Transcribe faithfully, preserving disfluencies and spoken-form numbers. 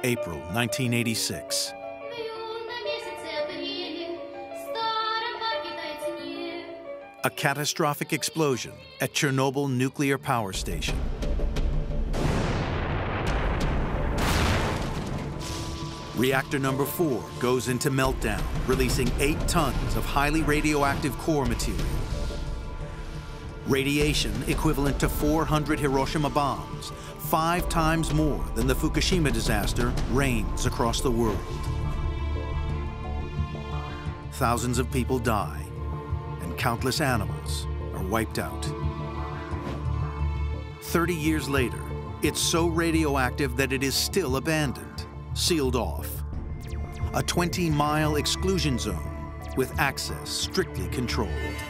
April nineteen eighty-six. A catastrophic explosion at Chernobyl nuclear power station. Reactor number four goes into meltdown, releasing eight tons of highly radioactive core material. Radiation equivalent to four hundred Hiroshima bombs, five times more than the Fukushima disaster, reigns across the world. Thousands of people die, and countless animals are wiped out. thirty years later, it's so radioactive that it is still abandoned, sealed off. A twenty mile exclusion zone with access strictly controlled.